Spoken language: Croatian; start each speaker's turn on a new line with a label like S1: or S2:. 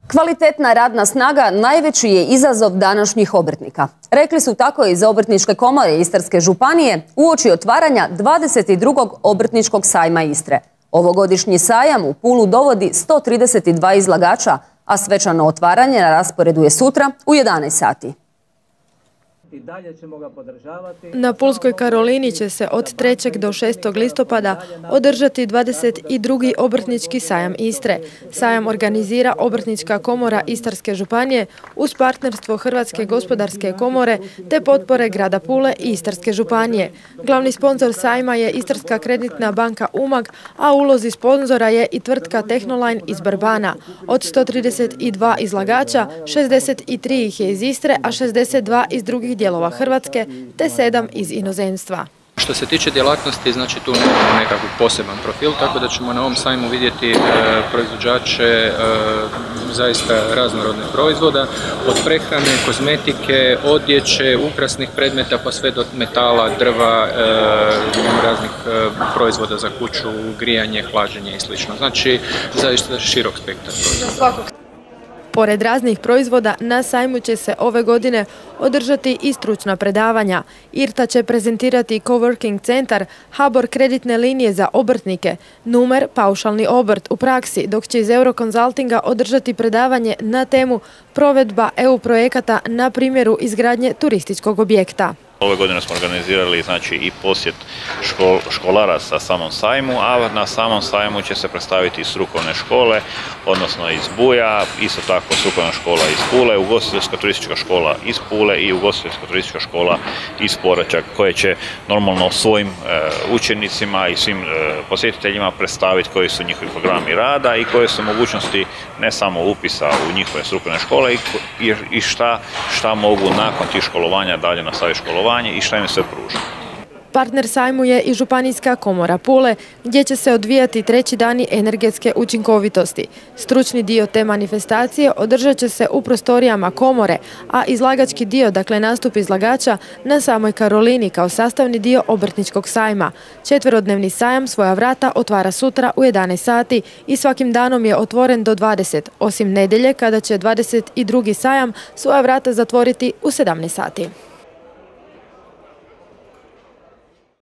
S1: Kvalitetna radna snaga najveći je izazov današnjih obrtnika. Rekli su tako iz Obrtničke komore Istarske županije uoči otvaranja 22. obrtničkog sajma Istre. Ovogodišnji sajam u Pulu dovodi 132 izlagača, a svečano otvaranje na rasporedu je sutra u 11 sati.
S2: Na Pulskoj Karolini će se od 3. do 6. listopada održati 22. obrtnički sajam Istre. Sajam organizira Obrtnička komora Istarske županije uz partnerstvo Hrvatske gospodarske komore te potpore grada Pule i Istarske županije. Glavni sponzor sajma je Istarska kreditna banka Umag, a u ulozi sponzora je i tvrtka Tehnoline iz Brbana. Od 132 izlagača, 63 ih je iz Istre, a 62 iz drugih dijelova Hrvatske te 7 iz inozemstva.
S3: Što se tiče djelatnosti, znači tu nemamo nekakav poseban profil, tako da ćemo na ovom sajmu vidjeti proizvođače zaista raznorodnih proizvoda, od prehrane, kozmetike, odjeće, ukrasnih predmeta pa sve do metala, drva, raznih proizvoda za kuću, grijanje, hlađenje i sl. Znači zaista širok spektar proizvoda.
S2: Pored raznih proizvoda, na sajmu će se ove godine održati i stručna predavanja. IRTA će prezentirati coworking centar, HBOR kreditne linije za obrtnike, Numer paušalni obrt u praksi, dok će iz Euroconsultinga održati predavanje na temu provedba EU projekata na primjeru izgradnje turističkog objekta.
S4: Ove godine smo organizirali i posjet školara sa samom sajmu, a na samom sajmu će se predstaviti strukovne škole, odnosno iz Buja, isto tako strukovna škola iz Pule, ugostiteljska turistička škola iz Pule i ugostiteljska turistička škola iz Poreča, koje će normalno svojim učenicima i svim posjetiteljima predstaviti koji su njihovi programi rada i koje su mogućnosti ne samo upisa u njihove strukovne škole i šta mogu nakon tih školovanja dalje nastaviti školovanje i šta im se pruža.
S2: Partner sajmu je i Županijska komora Pule, gdje će se odvijati 3. dani energetske učinkovitosti. Stručni dio te manifestacije održat će se u prostorijama komore, a izlagački dio, dakle nastup izlagača, na samoj Karolini kao sastavni dio obrtničkog sajma. 4-dnevni sajam svoja vrata otvara sutra u 11 sati i svakim danom je otvoren do 20, osim nedjelje kada će 22. sajam svoja vrata zatvoriti u 17 sati.